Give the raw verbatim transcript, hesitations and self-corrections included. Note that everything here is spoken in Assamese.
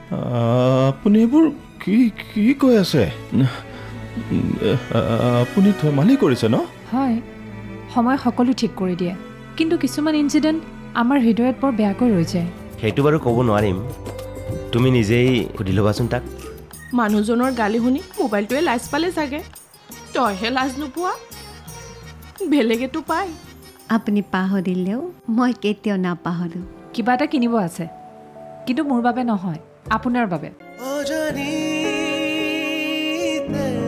আপুনি এইবোৰ কি কি কৈ আছে? আপুনি ধেমালি কৰিছে ন? হয়, সময় সকলো ঠিক কৰি দিয়ে, কিন্তু কিছুমান ইনচিডেণ্ট আমাৰ হৃদয়ত বৰ বেয়াকৈ ৰৈ যায়। সেইটো বাৰু ক'ব নোৱাৰিম, তুমি নিজেই সুধি ল'বাচোন তাক। মানুহজনৰ গালি শুনি মোবাইলটোৱে লাজ পালে চাগে। তইহে লাজ নোপোৱা, বেলেগেতো পায়। আপুনি পাহৰিলেও মই কেতিয়াও নাপাহৰোঁ। কিবা এটা কিনিব আছে, কিন্তু মোৰ বাবে নহয়, আপোনাৰ বাবে। Ojanite